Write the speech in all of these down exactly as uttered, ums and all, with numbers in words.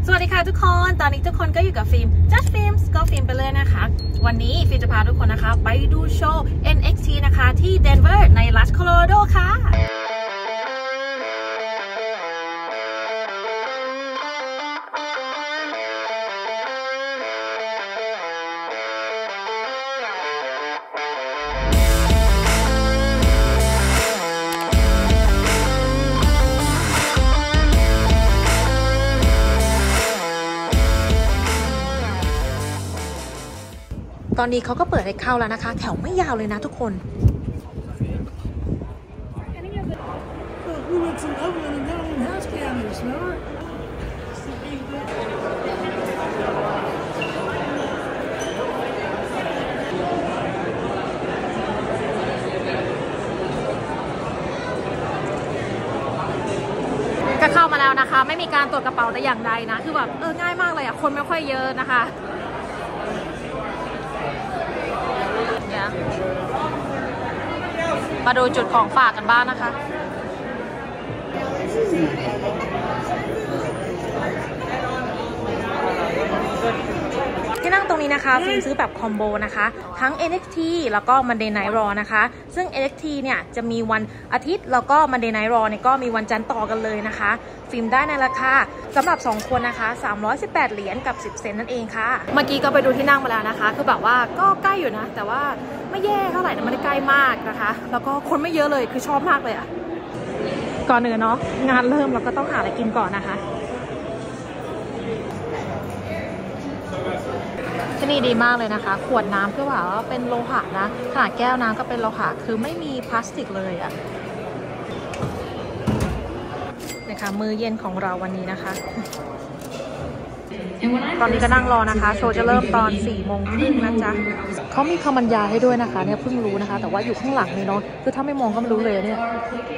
สวัสดีค่ะทุกคนตอนนี้ทุกคนก็อยู่กับฟิล์ม Just Films ก็ฟิล์มไปเลยนะคะวันนี้ฟิล์มจะพาทุกคนนะคะไปดูโชว์ เอ็น เอ็กซ์ ที นะคะที่เดนเวอร์ในรัฐโคโลราโดค่ะตอนนี้เขาก็เปิดให้เข้าแล้วนะคะแถวไม่ยาวเลยนะทุกคนก็เข้ามาแล้วนะคะไม่มีการตรวจกระเป๋าแต่อย่างใดนะคือแบบเออง่ายมากเลยอ่ะคนไม่ค่อยเยอะนะคะมาดูจุดของฝากกันบ้างนะคะที่นั่งตรงนี้นะคะฟิล์มซื้อแบบคอมโบนะคะทั้ง เอ็น เอ็กซ์ ที แล้วก็ Monday Night Raw นะคะซึ่ง เอ็น เอ็กซ์ ที เนี่ยจะมีวันอาทิตย์แล้วก็ Monday Night Raw เนี่ยก็มีวันจันทร์ต่อกันเลยนะคะฟิล์มได้ในราคาสำหรับสองคนนะคะสามร้อยสิบแปดเหรียญกับสิบเซนต์นั่นเองค่ะเมื่อกี้ก็ไปดูที่นั่งมาแล้วนะคะคือแบบว่าก็ใกล้อยู่นะแต่ว่าไม่แย่เท่าไหร่นะไม่ได้ใกล้มากนะคะแล้วก็คนไม่เยอะเลยคือชอบมากเลยอะก่อนอื่นเนาะงานเริ่มเราก็ต้องหาอะไรกินก่อนนะคะที่นี่ดีมากเลยนะคะขวดน้ำก็ว่าเป็นโลหะนะขนาดแก้วน้ำก็เป็นโลหะคือไม่มีพลาสติกเลยอะนะคะมื้อเย็นของเราวันนี้นะคะตอนนี้ก็นั่งรอนะคะโชว์จะเริ่มตอนสี่โมงครึ่งนะจ๊ะเขามีคำบรรยายให้ด้วยนะคะเนี่ยเพิ่งรู้นะคะแต่ว่าอยู่ข้างหลังนี่เนาะคือถ้าไม่มองก็ไม่รู้เลยเนี่ย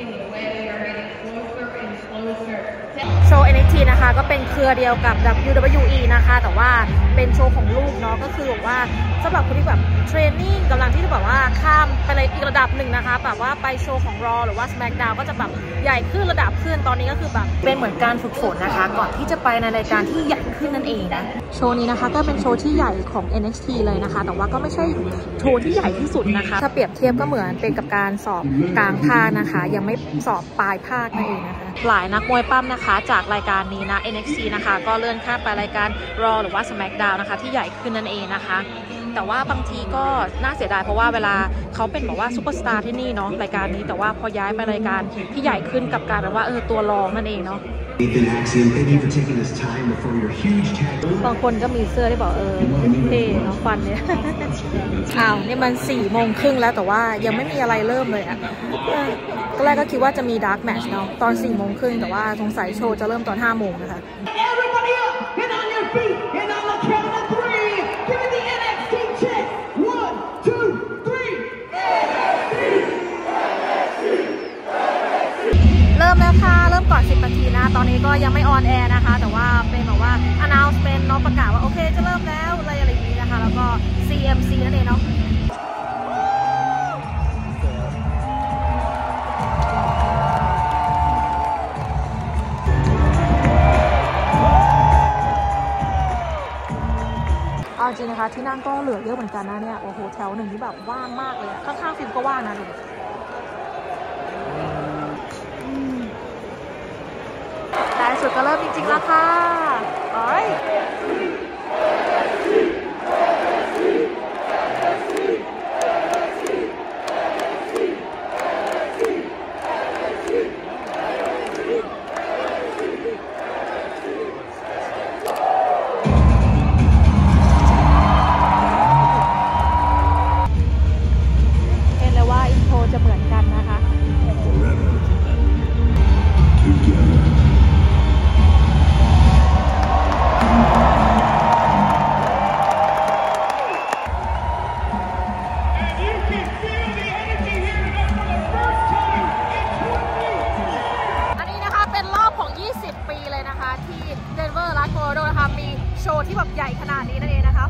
โชว์ เอ็น เอ็กซ์ ที นะคะก็เป็นเครือเดียวกับ ดับเบิลยู ดับเบิลยู อี นะคะแต่ว่าเป็นโชว์ของลูกเนาะก็คือแบบว่าสำหรับคนที่แบบเทรนนิ่งกำลังที่จะแบบว่าข้ามไปเลยอีกระดับหนึ่งนะคะแบบว่าไปโชว์ของ Raw หรือว่า SmackDown ก็จะแบบใหญ่ขึ้นระดับขึ้นตอนนี้ก็คือแบบเป็นเหมือนการฝึกฝนนะคะก่อนที่จะไปในรายการที่ใหญ่ขึ้นนั่นเองนะโชว์นี้นะคะก็เป็นโชว์ที่ใหญ่ของ เอ็น เอ็กซ์ ที เลยนะคะแต่ว่าก็ไม่ใช่โชว์ที่ใหญ่ที่สุดนะคะถ้าเปรียบเทียบก็เหมือนเป็นกับการสอบกลางภาคนะคะยังไม่สอบปลายภาคนั่นเองนะคะหลายนักมวยปั้มนะคะจากรายการนี้นะ เอ็น เอ็กซ์ ที นะคะก็เลื่อนข้ามไปรายการ Raw หรือว่า SmackDown นะคะที่ใหญ่ขึ้นนั่นเองนะคะแต่ว่าบางทีก็น่าเสียดายเพราะว่าเวลาเขาเป็นบอกว่าซูเปอร์สตาร์ที่นี่เนาะรายการนี้แต่ว่าพอย้ายไปรายการที่ใหญ่ขึ้นกับการแบบว่าเออตัวรองนั่นเองเนาะบางคนก็มีเสื้อที่บอกเออเท่เนาะฟันเนี่ยอ้าวนี่มันสี่โมงครึ่งแล้วแต่ว่ายังไม่มีอะไรเริ่มเลยอ่ะก็แรกก็คิดว่าจะมีดาร์กแมทช์เนาะตอนสี่โมงครึ่งแต่ว่าสงสัยโชว์จะเริ่มตอนห้าโมงนะคะเริ่มแล้วค่ะเริ่มก่อนสิบนาทีนะตอนนี้ก็ยังไม่ออนแอร์นะคะแต่ว่าเป็นแบบว่า announcement เนาะประกาศว่าโอเคจะเริ่มแล้วอะไรอะไรอย่างนี้นะคะแล้วก็ ซี เอ็ม ซี นั่นเองเนาะเอาจริงนะคะที่นั่งก็เหลือเยอะเหมือนกันนะเนี่ยโอ้โหแถวหนึ่งที่แบบว่างมากเลยข้างๆฟิล์มก็ว่างนะดูแต่สุดก็เริ่มจริงๆแล้วค่ะโอ้ยเห็นเลยว่าอินโทรจะเหมือนกันนะคะ โชว์ที่แบบใหญ่ขนาดนี้นั่นเองนะคะ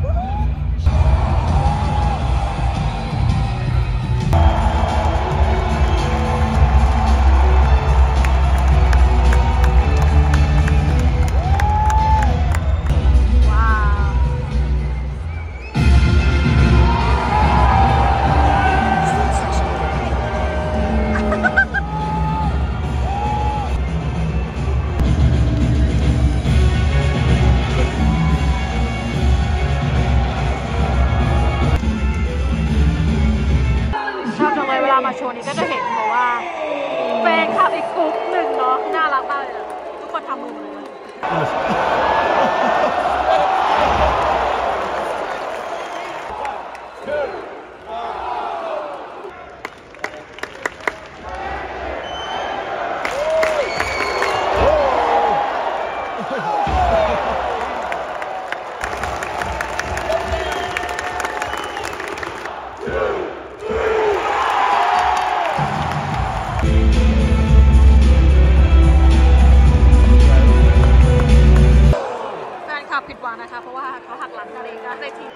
ว่านะคะเพราะว่าเขาหักหลังกันเองนะในทีม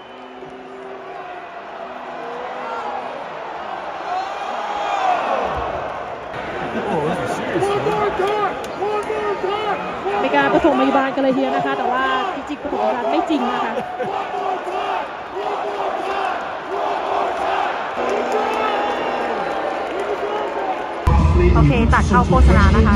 มีการปฐมพยาบาลกันเลยทีเดียวนะคะแต่ว่าจริงๆปฐมพยาบาลไม่จริงนะคะโอเคตัดเข้าโฆษณานะคะ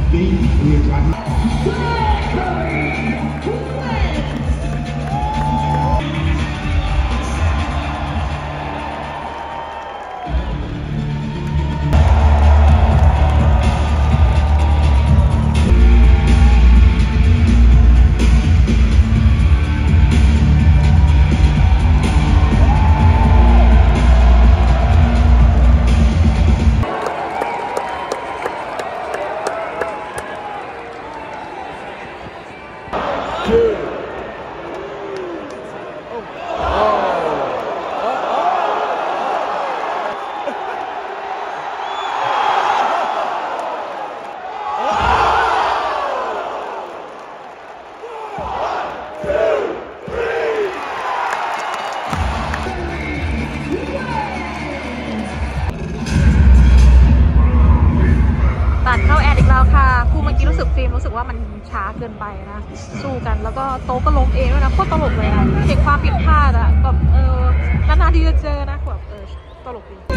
รู้สึกว่ามันช้าเกินไปนะสู้กันแล้วก็โต๊ะก็ล้มเองด้วยนะโคตรตลกเลยนะเห็นความผิดพลาดอะแบบเออนานๆทีจะเจอนะแบบเออตลกดี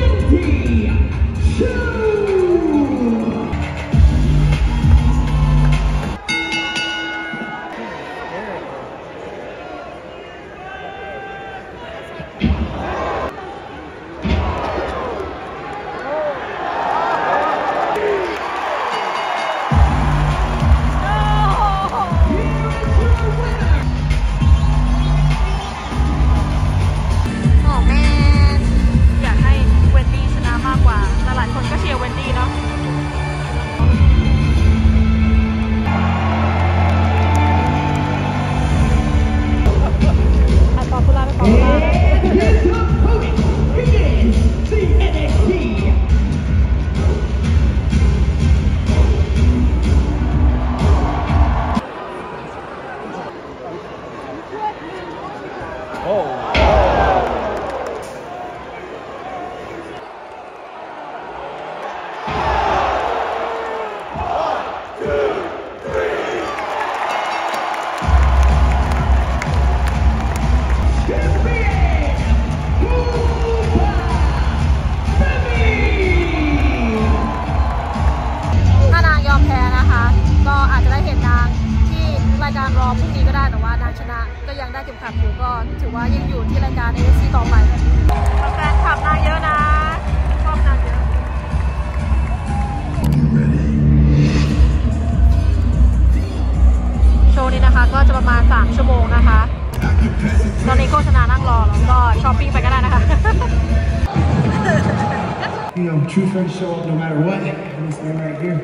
การรอพรุ่งนี้ก็ได้แต่ว่านางชนะก็ยังได้เข็มขัดอยู่ก็ถือว่ายังอยู่ที่รายการ เอ เอฟ ซี ต่อไปแฟนคลับนางเยอะนะชอบนางเยอะโชว์นี้นะคะก็จะประมาณสามชั่วโมงนะคะตอนนี้โฆษณานั่งรอแล้วก็ช้อปปิ้งไปก็ได้นะคะ You know, true friends show up no matter what. And this man right here.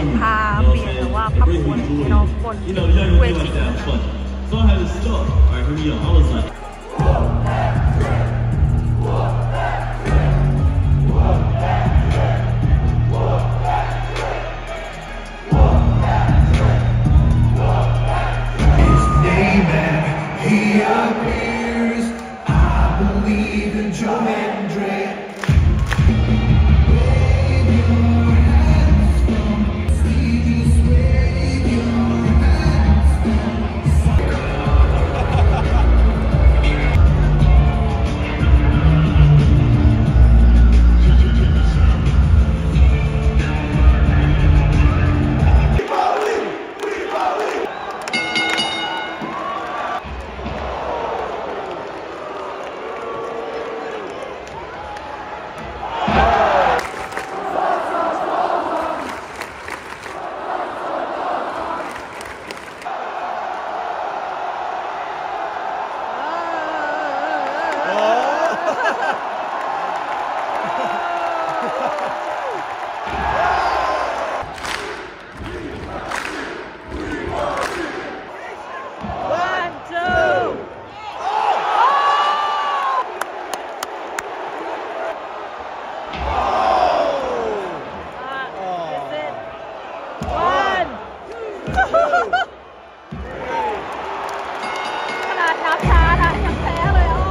เป็นภาพเปลี่ยนหรือว่าภาพม้วนที่น้องบนเวที So I had to stop. Alright, here we go. I was like. His name and he appears. I believe in Joe Hendry. Wave your hands from see just wave your hands one two one ขนาดนับช้านะยังแพ้เลยโอ้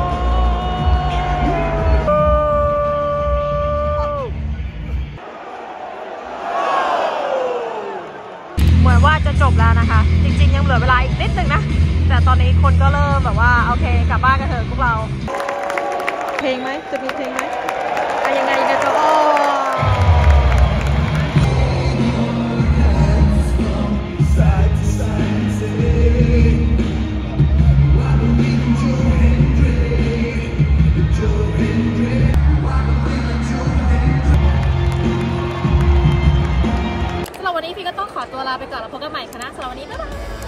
เหมือนว่าจะจบแล้วนะคะ จริงๆยังเหลือเวลาอีกนิดนึงนะ แต่ตอนนี้คนก็เริ่มแบบว่าโอเคกลับบ้านกันเถอะพวกเรา เพลงไหมจะมีเพลงไหมอะยังไงยังไงจะโอ้สำหรับวันนี้พี่ก็ต้องขอตัวลาไปก่อนแล้วพบกันใหม่คณะสำหรับวันนี้บ๊ายบาย